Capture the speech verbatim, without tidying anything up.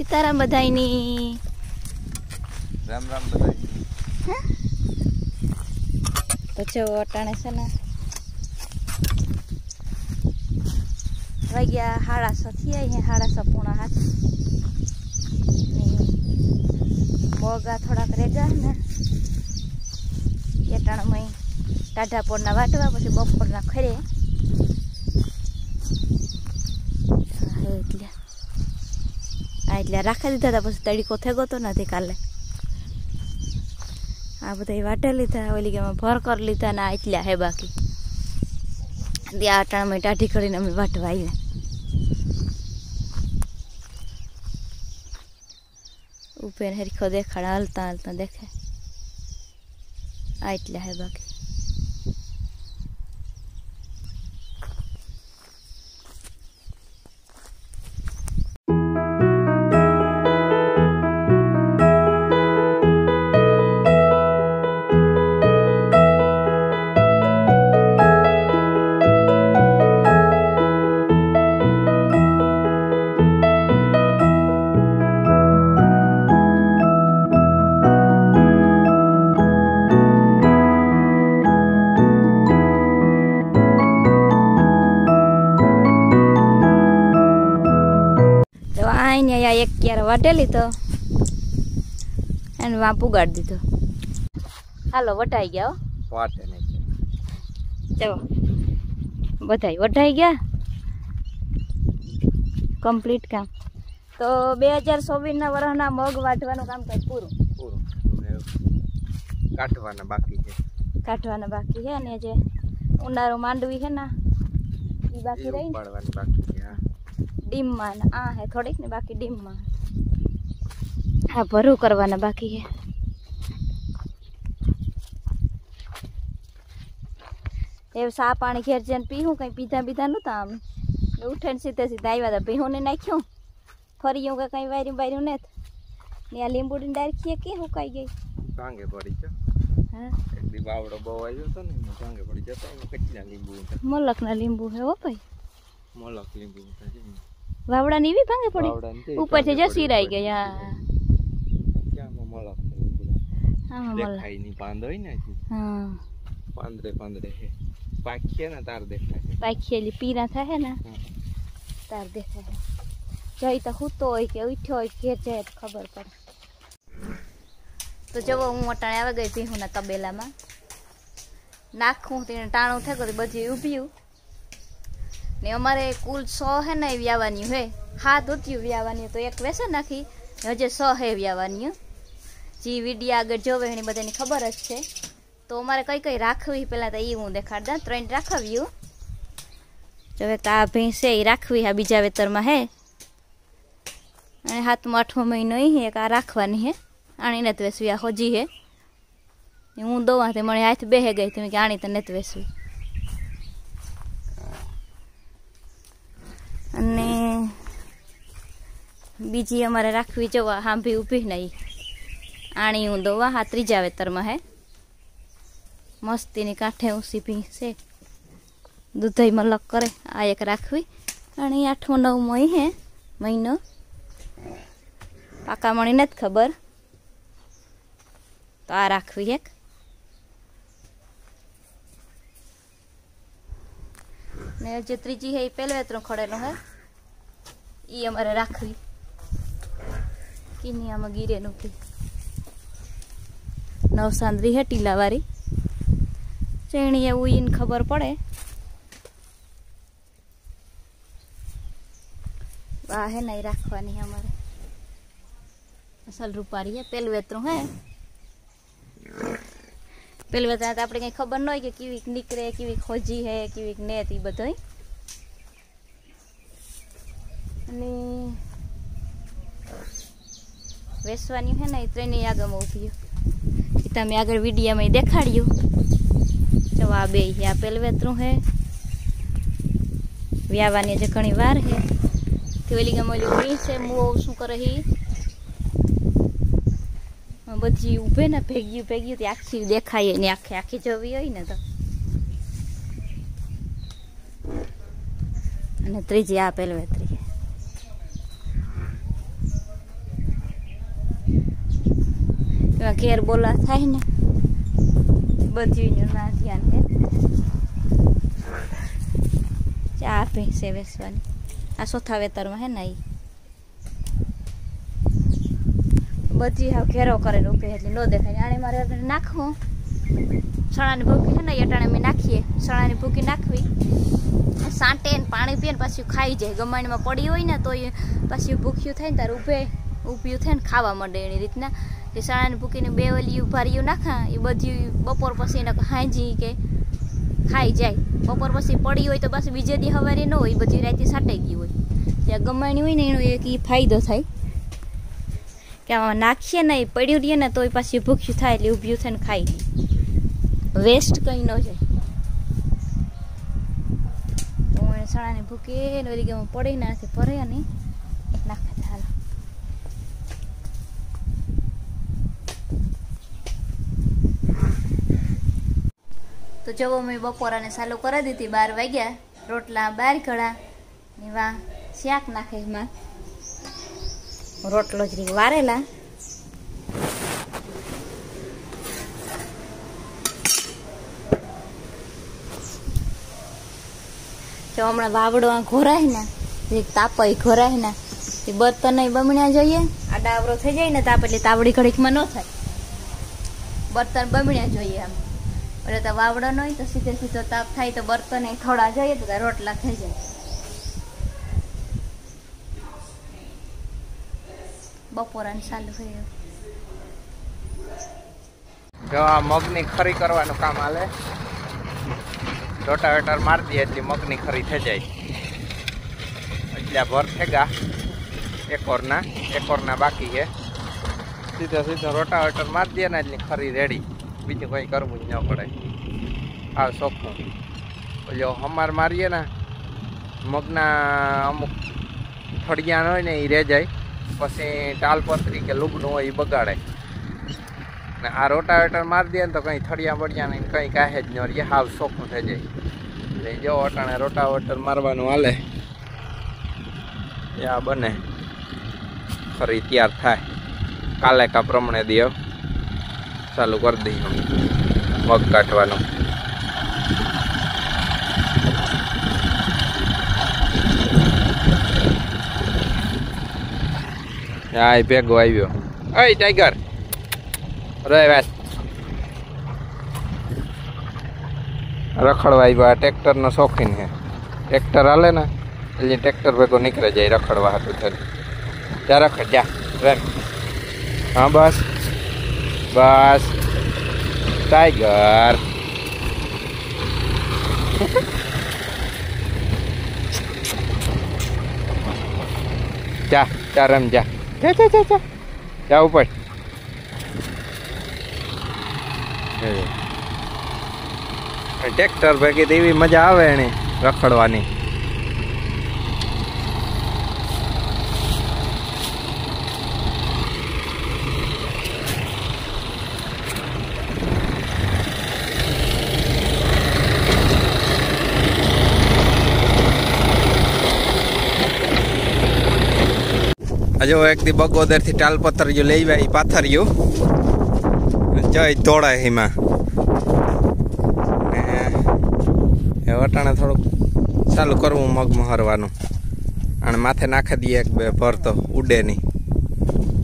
सीताराम बधाईनी राम राम बधाईनी। तो जो अटाणे से ना वाग्या हाड़ा सौ थी है हाड़ा सौ पूरा हाथ बोगा थोड़ा करेगा ना ये टाण मई टाढ़ा पोड़ना वाटवा पछी बपोरना खरे એટલે રાખી દીધા હતા પછી તડીકો થયો તો નથી કાલે આ બધા વાટે લીધા ઓલી કે ભર કરી લીધા ને એટલા હે બાકી ત્યાં અટાણમાં ટાઢી કરીને અમે વાટવા આવ્યા ઉપર હરખો દેખાડા હલતા હલતા દેખે આ એટલા હે બાકી एक क्यारा वाटेली तो एन वहां पुगाड़ दीधो हालो वटाई गया वाटे नहीं चलो बधाई वटाई गया कम्प्लीट काम तो बे हज़ार चौबीस ना वर्षना मग वाटवानुं काम काई पूरुं पूरुं काटवाना बाकी है काटवाना बाकी है ने जे उनाळो मांडवी है ना ई बाकी रही पाडवानी बाकी है डीम में आ है थोड़ी ने बाकी डीम में हाँ भरू करवाना बाकी है ये सा पानी घेर जन पीहूँ कहीं पीधा पीधा नता आम उठे सीधे सीधे आया था पीहूँ ने नाख्यूँ फरियों का कहीं वायरू वायरू ने ने लींबू डायरेक्ट के हुकाई गई भांगे पड़ी छ हां एक दी बावड़ो बो आयो तो ने भांगे पड़ी जता एम कच्चा लींबू मोलक ना लींबू है वो भाई मोलक लींबू था जी वावड़ा नी भी भांगे पड़ी ऊपर से जो सिराई गया क्या मोलक लींबू हां मोलक देखाई नहीं पांदो ही ना हां पांदरे पांदरे है पाखिया ना तार देखा है पाखिया पीरा था है ना तार देखा है जाई तो हुतो होय के उठ्यो होय के जाए तो खबर पड़े तो जब हूँ अटाणे आवे गई थी हूँ तबेला में नाखूँ तीन टाणु थे करी बधी उभ्यू ने अमारे कुल सौ है ना व्यावानी है हाथ होती व्यावानी तो एक वैसे नाखी हजे सौ है व्यावानी जी वीडियो आगे जोवे एनी बधानी खबर ज छे तो अमारे कई कई राखवी पहला तो ई हूँ देखाड़दा त्रण राखव्यू जो एक आ भैंस है ई राखवी आ बीजा वेतर में है अने हाथमां आठमो महीनो ही है एक आ राखवानी है आनी नत वेसवी आ होजी है हूँ दोवा ते मने हाथ बेहे गई थी कि आनी तो नत वेसवी अने बीजी अमारे राखवी जोवा हांभी ऊभी नहीं आनी हूँ दोवा हा त्रीजा वेतर में है मस्ती ने कांठे ऊसी भींस है दूधई मलक करे आ एक राखवी अने आठमो नवमो ही है महीनो पाका मणी नत खबर तो आ राखवी एक ने जे त्रीजी है पहले वेतरो खड़ेलो है ई अमारे राखवी किनिया में गिरे नुकी नवसांद्री है टीला वारी चेणी एवं इन खबर पड़े वाह है नहीं राखवानी हमारे असल रूपारी है पेल वेतरू है पेल वेतरा तो आपने कहीं खबर न हो कि कीवीक निकले कीवीक खोजी है कीवीक नेत ई बधुंय अने वेसवानी है ना त्रेनी आगम उभी तमे आगे वीडियो में देखाड़ियो जो आ बे आ पेल वेतरू है व्यावानी जे घणी वार है थेली गमोली उड़ी से मुओ शू करे ही बधी उभे ने भेगी भेगी ते आखी देखाय ने आखे आखी जोवी होय ने तो अने त्रीजी आ पेल वेतरी ઘેર બોલા થાય ને બધું ના ધ્યાન હે ચા ભેંસે વેસવાની આ ચોથા વેતરમાં હે ને એ બધી હાવ ઘેરો કરીને ઉભી એટલે ન દેખાય આણે મારે નાખવું સણાની ભૂકી છે ને અટાણે અમે નાખીએ સણાની ભૂકી નાખવી સાંટે ને પાણી પીએ ને પાછું ખાઈ જાય ગમાણીમાં પડી હોય ને તો એ પાછું ભૂખ્યું થાય ને તારે ઊભે ઊભ્યું થાય ને ખાવા માંડે એની રીતના કે સણાની ભૂકીને બે ઓલી ઉભારીયું નાખા એ બધી બપોર પછી એને હાંજી કે ખાઈ જાય બપોર પછી પડી હોય તો પાછું બીજે દી સવારે ન હોય બધી રાતે સાટાઈ ગઈ હોય ત્યાં ગમાણી હોય ને એનો એક એ ફાયદો થાય કે આમાં નાખીએ ને એ પડ્યું રહીએ ને તો એ પાછી ભૂખ્યું થાય એટલે ઊભ્યું થાય ને ખાઈ વેસ્ટ કંઈ ન જાય તો હું સણાની ભૂકી ને ઓલી કે પડી ને નથી ભરે ને નાખે હાલ તો જવો મેં બપોરાને ચાલુ કરી દીધી બાર વાગ્યા રોટલા બાર કળા એવા શાક નાખે એમાં રોટલો જ રીક વારેલા જો હમણાં વાવડો ઘોરાય ને એક તાપય ઘોરાય ને એ બર્તન બમણ્યા જોઈએ આ ડાવરો થઈ જાય ને તાપ એટલે તાવડી ઘડીકમાં ન થાય બર્તન બમણ્યા જોઈએ આમ એટલે તો વાવડો ન હોય તો સીધે સીધો તાપ થાય તો બર્તન થોડા જોઈએ તો રોટલા થઈ જાય બપોરાને ચાલુ થયું જો આ મગની ખરી કરવાનું કામ હાલે રોટાવેટર મારી દઈએ એટલે મગની ખરી થઈ જાય એટલે ભર થેગા એકોરના એકોરના બાકી છે સીધો સીધો રોટાવેટર મારી દઈએ ને એટલે ખરી રેડી બીજું કંઈ કરવું જ ન પડે આ ચોખ્ખું જો હમાર મારીએ ને મગના અમુક ફળિયાણ હોય ને એ રહે જાય પછી ટાલપત્રી કે લુગડું હોય એ બગાડે ને આ રોટાવેટર મારી દે ને તો કંઈ થળિયા બળિયા ને કંઈ કાહે જ ન રહે હાવ ચોખ્ખું થઈ જાય એટલે જો અટાણે રોટાવેટર મારવાનું હાલે એ આ બને ફરી તૈયાર થાય કાલે કા પ્રમાણે દે ચાલુ કરી દઈએ મગ કાઢવાનું હા એ ભેગો આવ્યો અય ટાઈગર રે વાત રખડવા આવ્યો આ ટ્રેક્ટરનો શોખીન છે ટ્રેક્ટર હાલે ને એટલે ટ્રેક્ટર ભેગો નીકળે જાય રખડવા હાટું થઈને ત્યાં રખડ જા રખ હા બસ બસ ટાઈગર જા જા રમ જા જા જા જા જા જા ઉપર ટ્રેક્ટર ભેગી તો એવી મજા આવે એને રખડવાની જો એક દી બગોદર થી ટાલપત્ર જો લઈ આવી પાથર્યું જય તોડાય એમાં એ વટાણે થોડુંક ચાલુ કરવું મગ મહરવાનું અને માથે નાખી દઈએ એક બે ભર તો ઉડે નહીં